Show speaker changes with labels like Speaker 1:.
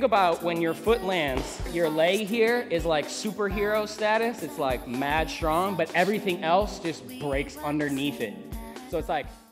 Speaker 1: about when your foot lands, your leg here is like superhero status. It's like mad strong, but everything else just breaks underneath it. So it's like